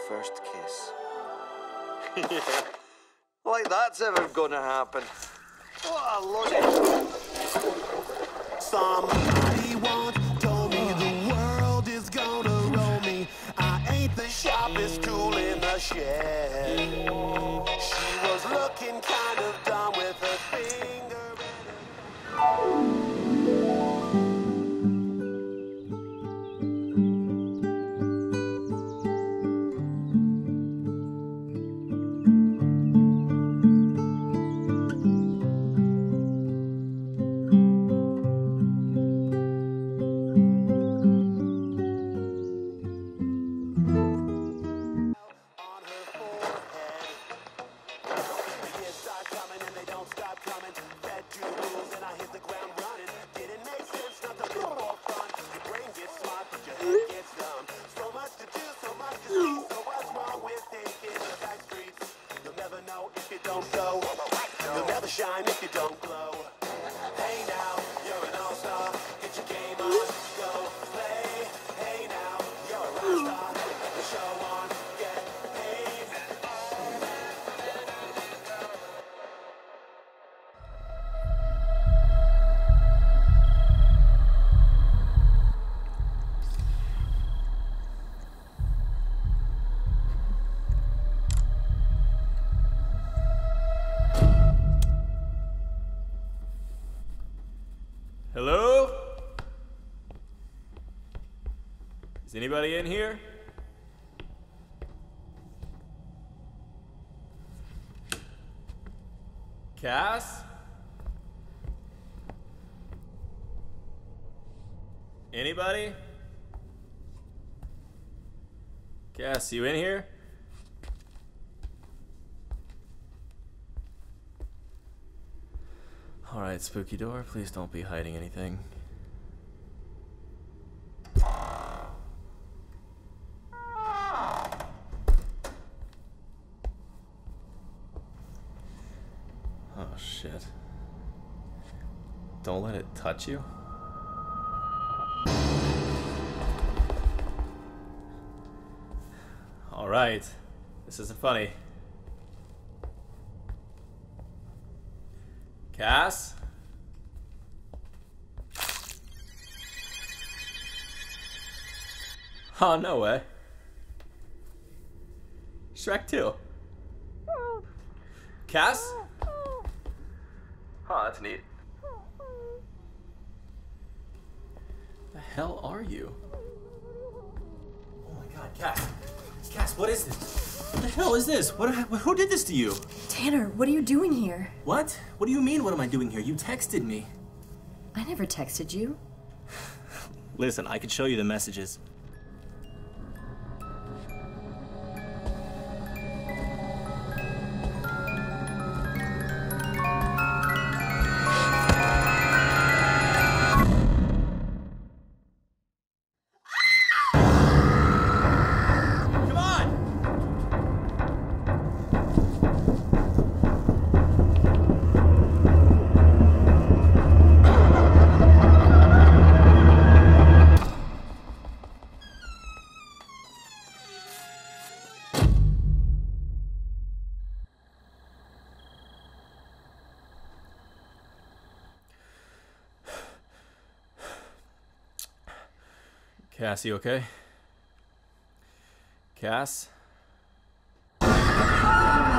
first kiss. Like that's ever gonna happen. What a logic. Somebody once told me the world is gonna roll me. I ain't the sharpest tool in the shed. She was looking kind of dumb with her finger. You'll never shine if you don't glow. Hey now, you're an all-star. Get your game on, go play. Hey now, you're a rock star. Let the show on, get paid. Hello? Is anybody in here? Cass? Anybody? Cass, you in here? Alright, spooky door, please don't be hiding anything. Oh shit. Don't let it touch you? Alright, this isn't funny. Cass? Oh, no way. Shrek 2. Cass? Oh, that's neat. The hell are you? Oh my god, Cass. Cass, what is this? What the hell is this? Who did this to you? Tanner, what are you doing here? What? What do you mean, what am I doing here? You texted me. I never texted you. Listen, I could show you the messages. Cass, you okay? Cass?